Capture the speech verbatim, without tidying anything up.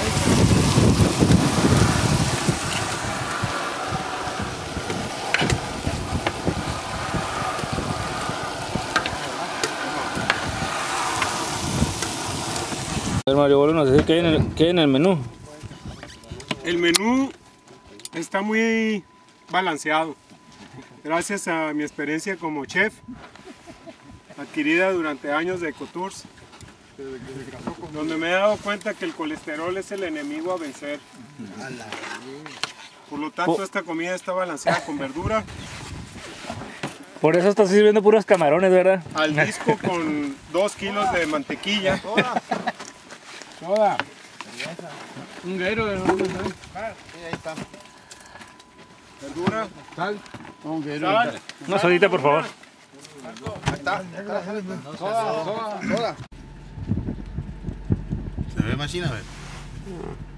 A ver, Mario, vuelve a decir qué hay en el, qué hay en el menú. El menú está muy balanceado, gracias a mi experiencia como chef, adquirida durante años de Ecotours, donde me he dado cuenta que el colesterol es el enemigo a vencer. Por lo tanto, esta comida está balanceada con verdura. Por eso estás sirviendo puros camarones, ¿verdad? Al disco con dos kilos de mantequilla. Soda. Un guero de dónde está. Ahí está. Verdura. Sal. Un guero. Sal. Una sodita, por favor. Ahí está. Soda, soda, soda. Se ve machina, a ver.